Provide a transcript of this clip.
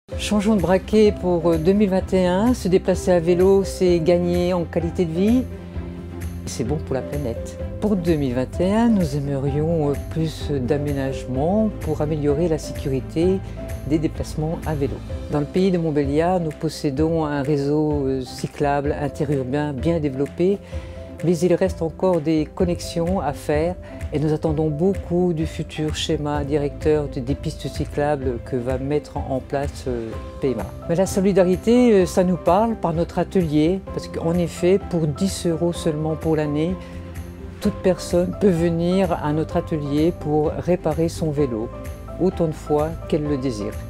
Changeons de braquet pour 2021. Se déplacer à vélo, c'est gagner en qualité de vie. C'est bon pour la planète. Pour 2021, nous aimerions plus d'aménagements pour améliorer la sécurité des déplacements à vélo. Dans le pays de Montbéliard, nous possédons un réseau cyclable interurbain bien développé, mais il reste encore des connexions à faire et nous attendons beaucoup du futur schéma directeur des pistes cyclables que va mettre en place PEMA. Mais la solidarité, ça nous parle par notre atelier, parce qu'en effet, pour 10 € seulement pour l'année, toute personne peut venir à notre atelier pour réparer son vélo, autant de fois qu'elle le désire.